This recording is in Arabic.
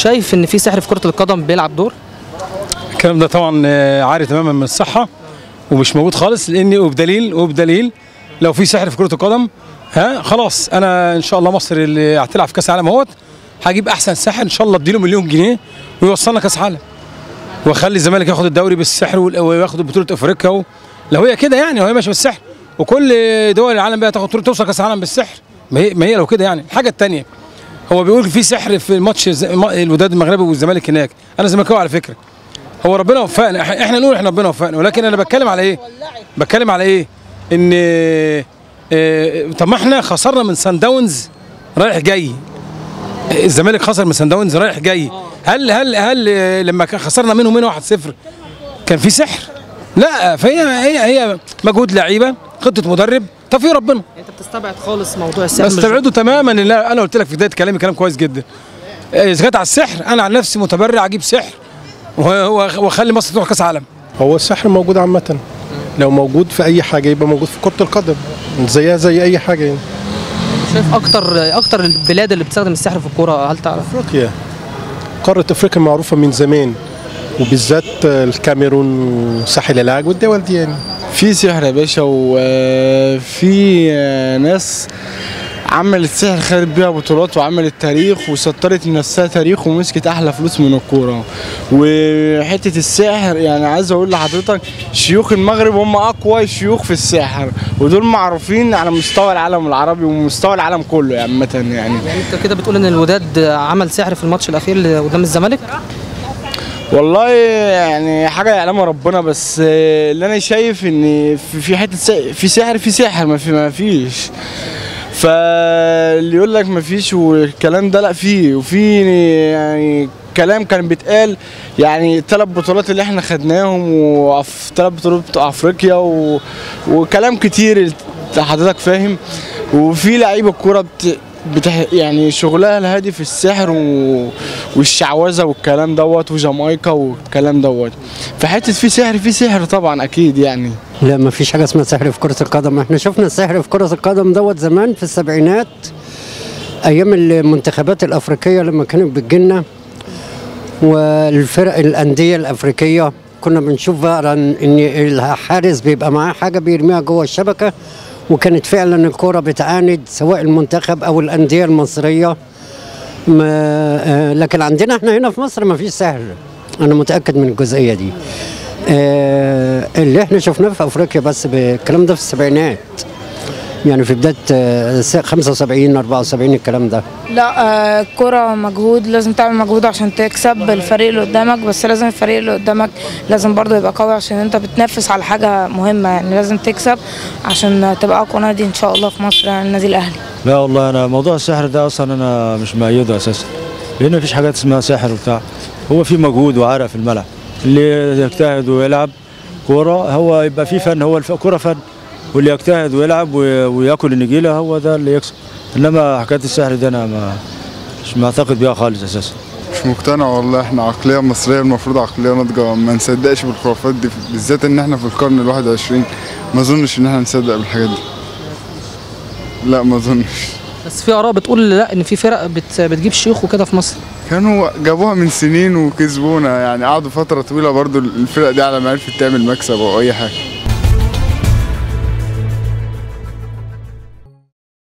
شايف ان في سحر في كرة القدم بيلعب دور؟ الكلام ده طبعا عاري تماما من الصحة ومش موجود خالص، لان وبدليل لو في سحر في كرة القدم خلاص انا ان شاء الله مصر اللي هتلعب في كاس العالم اهوت هجيب احسن ساحر ان شاء الله اديله مليون جنيه ويوصلنا كاس عالم واخلي الزمالك ياخد الدوري بالسحر وياخد بطولة افريقيا لو هي كده يعني وهي ماشيه بالسحر وكل دول العالم بقى تاخد توصل كاس العالم بالسحر. ما هي لو كده يعني. الحاجه الثانيه هو بيقول في سحر في ماتش الوداد المغربي والزمالك هناك، انا زملكاوي على فكره. هو ربنا وفقنا، احنا نقول احنا ربنا وفقنا، ولكن انا بتكلم على ايه؟ بتكلم على ايه؟ ان طب ما احنا خسرنا من سان داونز رايح جاي. الزمالك خسر من سان داونز رايح جاي. هل لما خسرنا منهم هنا 1-0 كان في سحر؟ لا، فهي مجهود لعيبه، خطه مدرب، توفيق ربنا. انت بتستبعد خالص موضوع السحر؟ بستبعده تماما. لا، انا قلت لك في بدايه كلامي كلام كويس جدا. اذا كانت على السحر انا عن نفسي متبرع اجيب سحر واخلي مصر تروح كاس عالم. هو السحر موجود عامه، لو موجود في اي حاجه يبقى موجود في كره القدم زيها زي اي حاجه يعني. شايف اكتر البلاد اللي بتستخدم السحر في الكوره هل تعرف؟ افريقيا، قاره افريقيا معروفه من زمان، وبالذات الكاميرون وساحل العاج والدول دي يعني. في سحر يا باشا، وفي ناس عملت سحر خدت بيها بطولات وعملت تاريخ وسطرت لنفسها تاريخ ومسكت احلى فلوس من الكوره. وحته السحر يعني عايز اقول لحضرتك شيوخ المغرب هم اقوى شيوخ في السحر، ودول معروفين على مستوى العالم العربي ومستوى العالم كله عامه يعني انت كده بتقول ان الوداد عمل سحر في الماتش الاخير اللي قدام الزمالك؟ والله يعني حاجه يعلمها ربنا، بس اللي انا شايف ان في حته في سحر ما فيش. فاللي يقول لك ما فيش والكلام ده لا فيه، وفي يعني كلام كان بيتقال يعني 3 بطولات اللي احنا خدناهم وفي 3 بطولات بتوع افريقيا وكلام كتير حضرتك فاهم. وفي لعيبه الكوره يعني شغلها الهادي في السحر والشعوذه والكلام دوت وجامايكا والكلام دوت. فحته في سحر طبعا اكيد يعني. لا، ما فيش حاجه اسمها سحر في كره القدم. احنا شفنا السحر في كره القدم دوت زمان في السبعينات ايام المنتخبات الافريقيه لما كانت بتجيلنا والفرق الانديه الافريقيه، كنا بنشوف بقى ان الحارس بيبقى معاه حاجه بيرميها جوه الشبكه، وكانت فعلا الكرة بتعاند سواء المنتخب او الانديه المصريه. لكن عندنا احنا هنا في مصر ما فيش سحر، انا متاكد من الجزئيه دي. اللي احنا شفناه في افريقيا بس بالكلام ده في السبعينات، يعني في بدايه 75 74 الكلام ده. لا، الكرة مجهود، لازم تعمل مجهود عشان تكسب الفريق اللي قدامك، بس لازم الفريق اللي قدامك لازم برضه يبقى قوي عشان انت بتنافس على حاجة مهمة، يعني لازم تكسب عشان تبقى اقوى نادي ان شاء الله في مصر، يعني النادي الاهلي. لا والله انا موضوع السحر ده اصلا انا مش مؤيده اساسا، لان مفيش حاجات اسمها سحر وبتاع. هو في مجهود وعرق في الملعب، اللي يجتهد ويلعب كوره هو يبقى في فن، هو الكوره فن، واللي يجتهد ويلعب وياكل النجيله هو ده اللي يكسب. انما حكايه السحر دي انا مش معتقد بيها خالص اساسا. مش مقتنع والله. احنا عقليه مصريه المفروض عقليه ناضجه، ما نصدقش بالخرافات دي، بالذات ان احنا في القرن ال21. ما اظنش ان احنا نصدق بالحاجات دي، لا ما اظنش. بس في اراء بتقول لا، ان في فرق بتجيب شيوخ وكده في مصر. كانوا جابوها من سنين وكسبونا، يعني قعدوا فتره طويله برضو الفرق دي على ما عرفت تعمل مكسب او اي حاجه.